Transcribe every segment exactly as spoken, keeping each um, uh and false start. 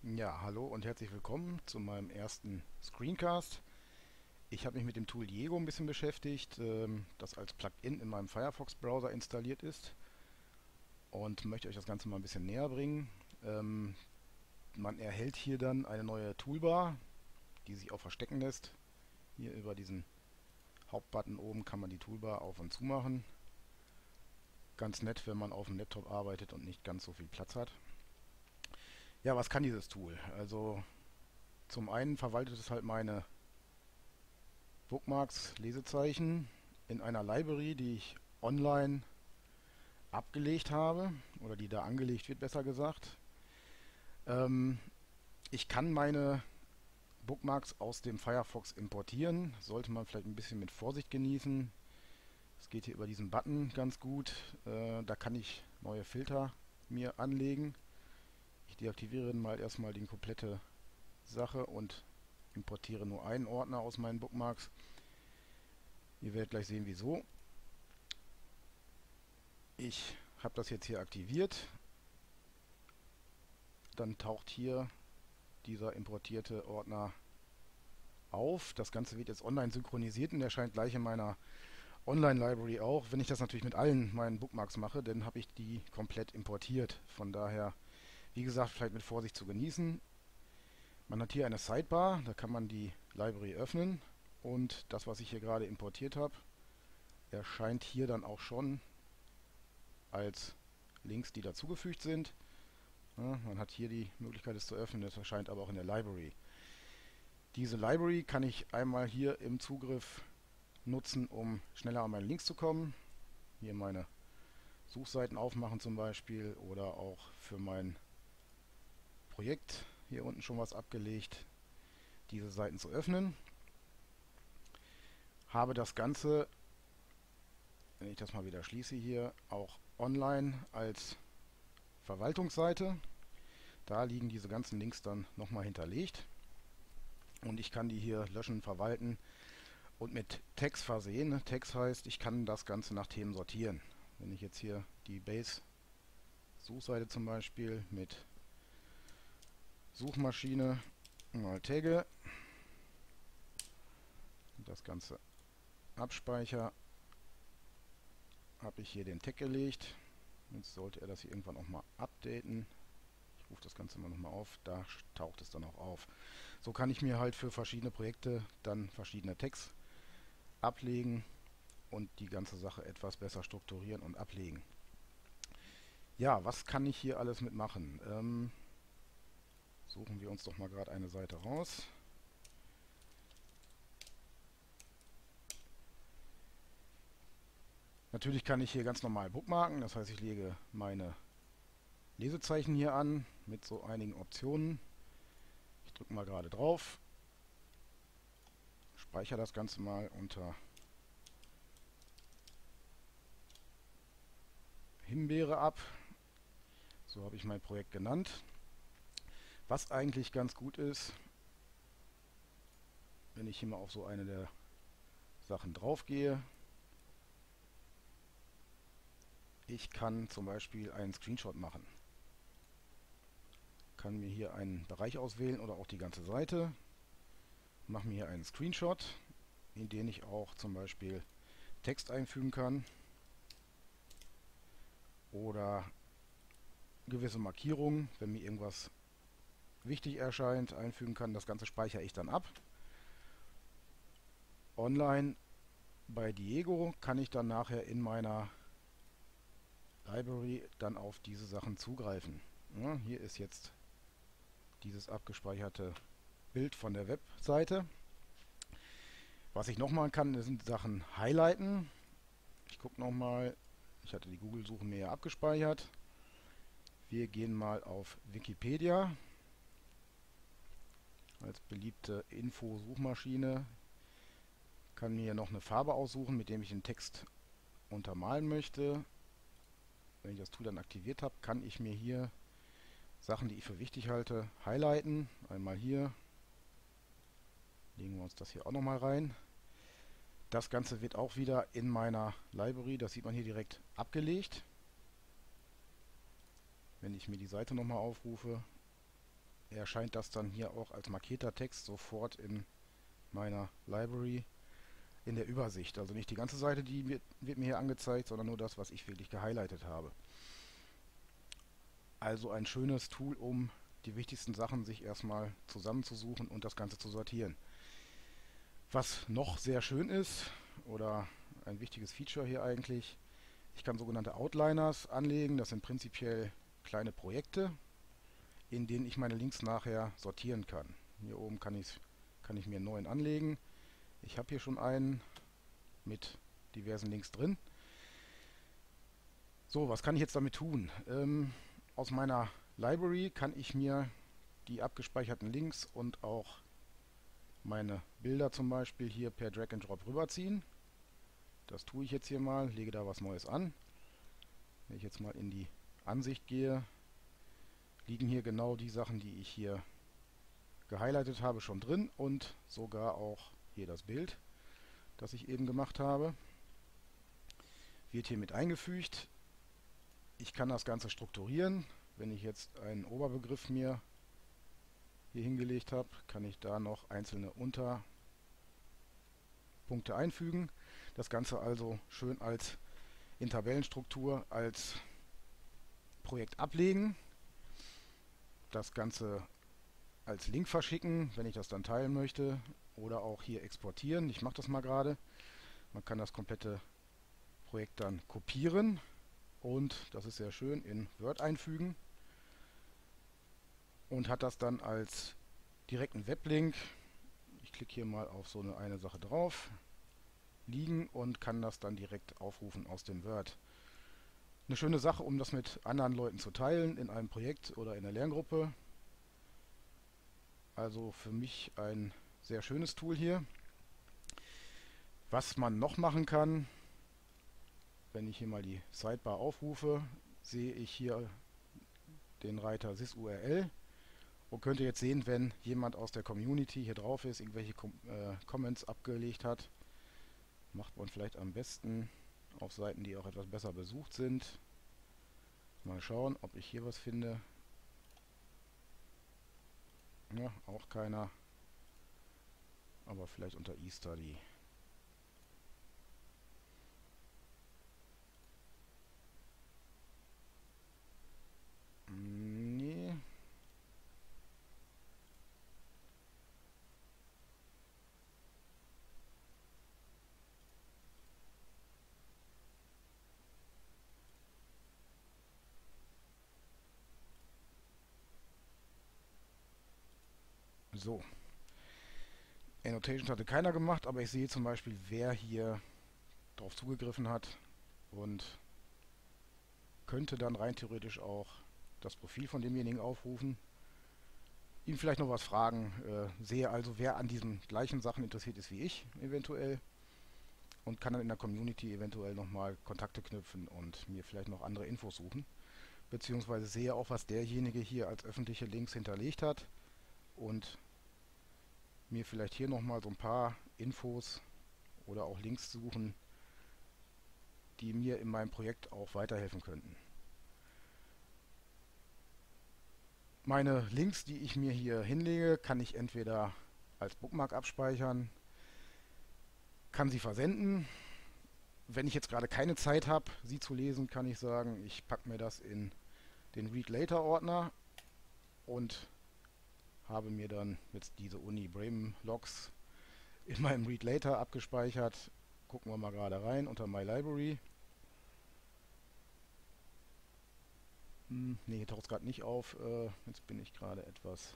Ja, hallo und herzlich willkommen zu meinem ersten Screencast. Ich habe mich mit dem Tool Diego ein bisschen beschäftigt, ähm, das als Plugin in meinem Firefox-Browser installiert ist und möchte euch das Ganze mal ein bisschen näher bringen. Ähm, Man erhält hier dann eine neue Toolbar, die sich auch verstecken lässt. Hier über diesen Hauptbutton oben kann man die Toolbar auf und zu machen. Ganz nett, wenn man auf dem Laptop arbeitet und nicht ganz so viel Platz hat. Ja, was kann dieses Tool? Also zum einen verwaltet es halt meine Bookmarks, Lesezeichen in einer Library, die ich online abgelegt habe oder die da angelegt wird, besser gesagt. Ähm, Ich kann meine Bookmarks aus dem Firefox importieren, sollte man vielleicht ein bisschen mit Vorsicht genießen. Es geht hier über diesen Button ganz gut. Äh, da kann ich neue Filter mir anlegen. Ich deaktiviere mal erstmal die komplette Sache und importiere nur einen Ordner aus meinen Bookmarks. Ihr werdet gleich sehen, wieso. Ich habe das jetzt hier aktiviert. Dann taucht hier dieser importierte Ordner auf. Das Ganze wird jetzt online synchronisiert und erscheint gleich in meiner Online-Library auch. Wenn ich das natürlich mit allen meinen Bookmarks mache, dann habe ich die komplett importiert. Von daher, wie gesagt, vielleicht mit Vorsicht zu genießen. Man hat hier eine Sidebar, da kann man die Library öffnen und das, was ich hier gerade importiert habe, erscheint hier dann auch schon als Links, die dazugefügt sind. Ja, man hat hier die Möglichkeit, es zu öffnen, das erscheint aber auch in der Library. Diese Library kann ich einmal hier im Zugriff nutzen, um schneller an meine Links zu kommen. Hier meine Suchseiten aufmachen zum Beispiel oder auch für mein Projekt hier unten schon was abgelegt, diese Seiten zu öffnen. Habe das Ganze, wenn ich das mal wieder schließe hier, auch online als Verwaltungsseite. Da liegen diese ganzen Links dann nochmal hinterlegt und ich kann die hier löschen, verwalten und mit Tags versehen. Tags heißt, ich kann das Ganze nach Themen sortieren. Wenn ich jetzt hier die Base-Suchseite zum Beispiel mit Suchmaschine mal tagge, das Ganze abspeichere, habe ich hier den Tag gelegt. Jetzt sollte er das hier irgendwann auch mal updaten. Ich rufe das Ganze mal nochmal auf, da taucht es dann auch auf. So kann ich mir halt für verschiedene Projekte dann verschiedene Tags ablegen und die ganze Sache etwas besser strukturieren und ablegen. Ja, was kann ich hier alles mitmachen? Ähm, suchen wir uns doch mal gerade eine Seite raus. Natürlich kann ich hier ganz normal bookmarken, das heißt, ich lege meine Lesezeichen hier an mit so einigen Optionen. Ich drücke mal gerade drauf, speichere das Ganze mal unter Himbeere ab. So habe ich mein Projekt genannt. Was eigentlich ganz gut ist, wenn ich hier mal auf so eine der Sachen drauf gehe, ich kann zum Beispiel einen Screenshot machen. Kann mir hier einen Bereich auswählen oder auch die ganze Seite. Mache mir hier einen Screenshot, in den ich auch zum Beispiel Text einfügen kann oder gewisse Markierungen, wenn mir irgendwas wichtig erscheint, einfügen kann. Das Ganze speichere ich dann ab. Online bei Diego kann ich dann nachher in meiner Library dann auf diese Sachen zugreifen. Ja, hier ist jetzt dieses abgespeicherte Bild von der Webseite. Was ich noch machen kann, sind Sachen highlighten. Ich gucke nochmal, ich hatte die Google-Suche mir ja abgespeichert. Wir gehen mal auf Wikipedia als beliebte Info-Suchmaschine. Kann mir noch eine Farbe aussuchen, mit dem ich den Text untermalen möchte. Wenn ich das Tool dann aktiviert habe, kann ich mir hier Sachen, die ich für wichtig halte, highlighten. Einmal hier. Legen wir uns das hier auch nochmal rein. Das Ganze wird auch wieder in meiner Library, das sieht man hier direkt, abgelegt. Wenn ich mir die Seite nochmal aufrufe, erscheint das dann hier auch als markierter Text sofort in meiner Library in der Übersicht. Also nicht die ganze Seite, die wird, wird mir hier angezeigt, sondern nur das, was ich wirklich gehighlightet habe. Also ein schönes Tool, um die wichtigsten Sachen sich erstmal zusammenzusuchen und das Ganze zu sortieren. Was noch sehr schön ist, oder ein wichtiges Feature hier eigentlich, ich kann sogenannte Outliners anlegen. Das sind prinzipiell kleine Projekte, in denen ich meine Links nachher sortieren kann. Hier oben kann ich, kann ich mir einen neuen anlegen. Ich habe hier schon einen mit diversen Links drin. So, was kann ich jetzt damit tun? Ähm, aus meiner Library kann ich mir die abgespeicherten Links und auch meine Bilder zum Beispiel hier per Drag and Drop rüberziehen. Das tue ich jetzt hier mal, lege da was Neues an. Wenn ich jetzt mal in die Ansicht gehe, liegen hier genau die Sachen, die ich hier gehighlightet habe, schon drin und sogar auch hier das Bild, das ich eben gemacht habe. Wird hier mit eingefügt. Ich kann das Ganze strukturieren. Wenn ich jetzt einen Oberbegriff mir hier hingelegt habe, kann ich da noch einzelne Unterpunkte einfügen. Das Ganze also schön als in Tabellenstruktur als Projekt ablegen. Das Ganze als Link verschicken, wenn ich das dann teilen möchte, oder auch hier exportieren. Ich mache das mal gerade. Man kann das komplette Projekt dann kopieren und, das ist sehr schön, in Word einfügen und hat das dann als direkten Weblink. Ich klicke hier mal auf so eine, eine Sache drauf, liegen und kann das dann direkt aufrufen aus dem Word. Eine schöne Sache, um das mit anderen Leuten zu teilen, in einem Projekt oder in der Lerngruppe. Also für mich ein sehr schönes Tool hier. Was man noch machen kann, wenn ich hier mal die Sidebar aufrufe, sehe ich hier den Reiter sysurl und könnte jetzt sehen, wenn jemand aus der Community hier drauf ist, irgendwelche Com äh, Comments abgelegt hat. Macht man vielleicht am besten auf Seiten, die auch etwas besser besucht sind. Mal schauen, ob ich hier was finde. Ja, auch keiner. Aber vielleicht unter eStudy. Nee. So. Annotation hatte keiner gemacht, aber ich sehe zum Beispiel, wer hier drauf zugegriffen hat und könnte dann rein theoretisch auch das Profil von demjenigen aufrufen, ihm vielleicht noch was fragen, äh, sehe also, wer an diesen gleichen Sachen interessiert ist wie ich eventuell und kann dann in der Community eventuell nochmal Kontakte knüpfen und mir vielleicht noch andere Infos suchen, beziehungsweise sehe auch, was derjenige hier als öffentliche Links hinterlegt hat und mir vielleicht hier nochmal so ein paar Infos oder auch Links suchen, die mir in meinem Projekt auch weiterhelfen könnten. Meine Links, die ich mir hier hinlege, kann ich entweder als Bookmark abspeichern, kann sie versenden. Wenn ich jetzt gerade keine Zeit habe, sie zu lesen, kann ich sagen, ich packe mir das in den Read Later Ordner und habe mir dann jetzt diese Uni Bremen Logs in meinem Read Later abgespeichert. Gucken wir mal gerade rein unter My Library. Hm, ne, hier taucht es gerade nicht auf. Äh, jetzt bin ich gerade etwas...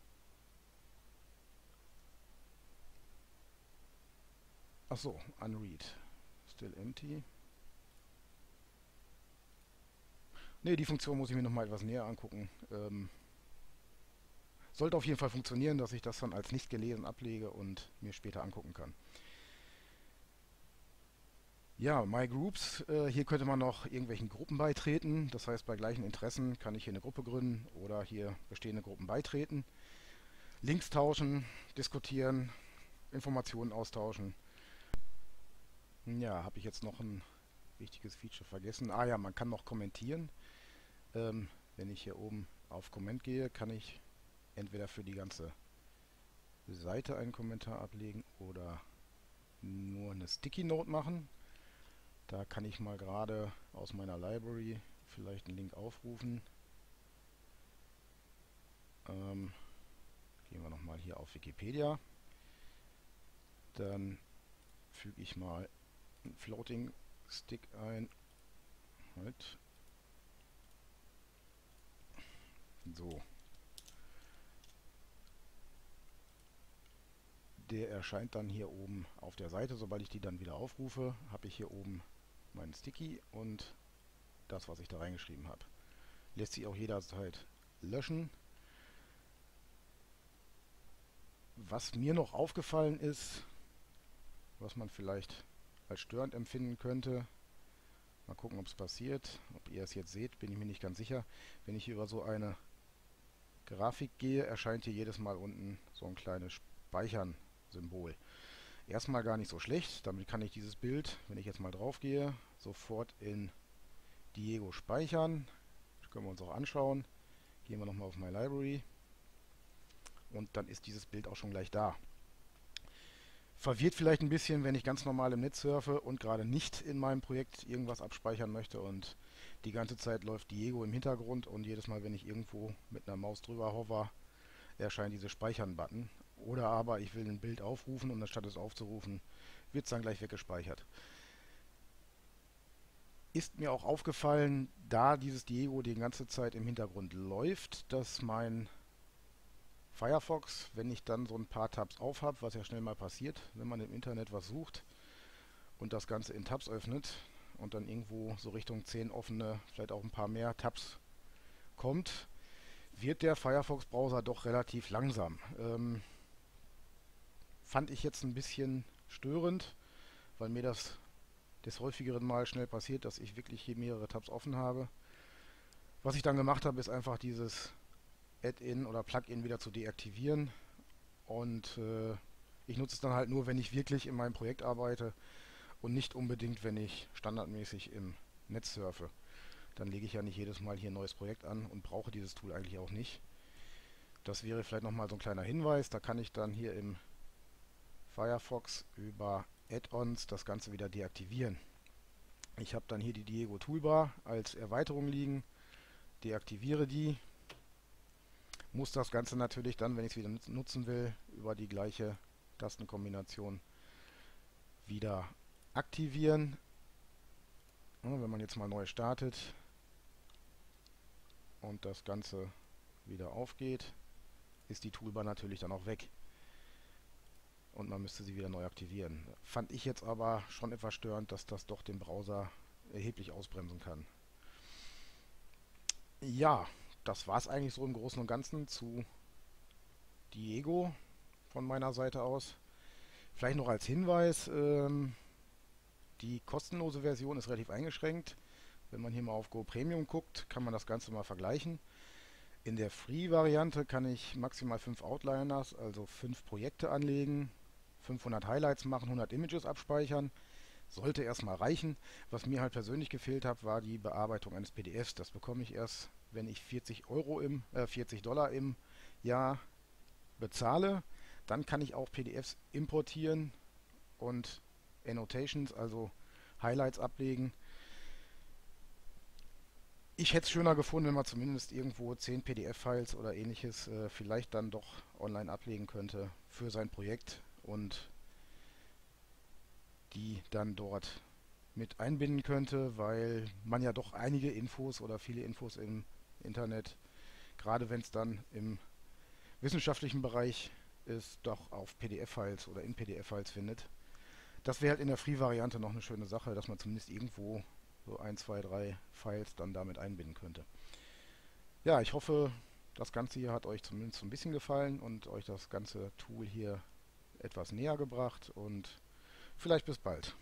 Achso, Unread. Still empty. Ne, die Funktion muss ich mir nochmal etwas näher angucken. Ähm, sollte auf jeden Fall funktionieren, dass ich das dann als nicht gelesen ablege und mir später angucken kann. Ja, My Groups, äh, hier könnte man noch irgendwelchen Gruppen beitreten. Das heißt, bei gleichen Interessen kann ich hier eine Gruppe gründen oder hier bestehende Gruppen beitreten. Links tauschen, diskutieren, Informationen austauschen. Ja, habe ich jetzt noch ein wichtiges Feature vergessen. Ah ja, man kann noch kommentieren. Ähm, wenn ich hier oben auf Comment gehe, kann ich entweder für die ganze Seite einen Kommentar ablegen oder nur eine Sticky Note machen. Da kann ich mal gerade aus meiner Library vielleicht einen Link aufrufen. Ähm, gehen wir nochmal hier auf Wikipedia. Dann füge ich mal einen Floating Stick ein. Halt. So. Der erscheint dann hier oben auf der Seite. Sobald ich die dann wieder aufrufe, habe ich hier oben meinen Sticky und das, was ich da reingeschrieben habe. Lässt sich auch jederzeit löschen. Was mir noch aufgefallen ist, was man vielleicht als störend empfinden könnte, mal gucken, ob es passiert. Ob ihr es jetzt seht, bin ich mir nicht ganz sicher. Wenn ich über so eine Grafik gehe, erscheint hier jedes Mal unten so ein kleines Speichern-Symbol. Erstmal gar nicht so schlecht. Damit kann ich dieses Bild, wenn ich jetzt mal drauf gehe, sofort in Diego speichern. Das können wir uns auch anschauen. Gehen wir nochmal auf My Library. Und dann ist dieses Bild auch schon gleich da. Verwirrt vielleicht ein bisschen, wenn ich ganz normal im Netz surfe und gerade nicht in meinem Projekt irgendwas abspeichern möchte und die ganze Zeit läuft Diego im Hintergrund und jedes Mal, wenn ich irgendwo mit einer Maus drüber hover, erscheint diese Speichern-Button. Oder aber ich will ein Bild aufrufen und anstatt es aufzurufen, wird es dann gleich weggespeichert. Ist mir auch aufgefallen, da dieses Diego die ganze Zeit im Hintergrund läuft, dass mein Firefox, wenn ich dann so ein paar Tabs auf habe, was ja schnell mal passiert, wenn man im Internet was sucht und das Ganze in Tabs öffnet und dann irgendwo so Richtung zehn offene, vielleicht auch ein paar mehr Tabs kommt, wird der Firefox-Browser doch relativ langsam. Ähm, fand ich jetzt ein bisschen störend, weil mir das des häufigeren Mal schnell passiert, dass ich wirklich hier mehrere Tabs offen habe. Was ich dann gemacht habe, ist einfach dieses Add-in oder Plugin wieder zu deaktivieren und äh, ich nutze es dann halt nur, wenn ich wirklich in meinem Projekt arbeite und nicht unbedingt, wenn ich standardmäßig im Netz surfe. Dann lege ich ja nicht jedes Mal hier ein neues Projekt an und brauche dieses Tool eigentlich auch nicht. Das wäre vielleicht nochmal so ein kleiner Hinweis. Da kann ich dann hier im Firefox über Add-ons das Ganze wieder deaktivieren. Ich habe dann hier die Diego Toolbar als Erweiterung liegen, deaktiviere die. Muss das Ganze natürlich dann, wenn ich es wieder nutzen will, über die gleiche Tastenkombination wieder aktivieren. Ja, wenn man jetzt mal neu startet und das Ganze wieder aufgeht, ist die Toolbar natürlich dann auch weg. Und man müsste sie wieder neu aktivieren. Fand ich jetzt aber schon etwas störend, dass das doch den Browser erheblich ausbremsen kann. Ja, das war es eigentlich so im Großen und Ganzen zu Diego von meiner Seite aus. Vielleicht noch als Hinweis, ähm, die kostenlose Version ist relativ eingeschränkt. Wenn man hier mal auf Go Premium guckt, kann man das Ganze mal vergleichen. In der Free-Variante kann ich maximal fünf Outliners, also fünf Projekte anlegen, fünfhundert Highlights machen, hundert Images abspeichern. Sollte erstmal reichen. Was mir halt persönlich gefehlt hat, war die Bearbeitung eines P D Fs. Das bekomme ich erst, wenn ich vierzig Euro im, äh, vierzig Dollar im Jahr bezahle. Dann kann ich auch P D Fs importieren und Annotations, also Highlights ablegen. Ich hätte es schöner gefunden, wenn man zumindest irgendwo zehn P D F-Files oder ähnliches äh, vielleicht dann doch online ablegen könnte für sein Projekt und die dann dort mit einbinden könnte, weil man ja doch einige Infos oder viele Infos im Internet, gerade wenn es dann im wissenschaftlichen Bereich ist, doch auf P D F-Files oder in P D F-Files findet. Das wäre halt in der Free-Variante noch eine schöne Sache, dass man zumindest irgendwo so ein, zwei, drei Files dann damit einbinden könnte. Ja, ich hoffe, das Ganze hier hat euch zumindest so ein bisschen gefallen und euch das ganze Tool hier etwas näher gebracht und vielleicht bis bald.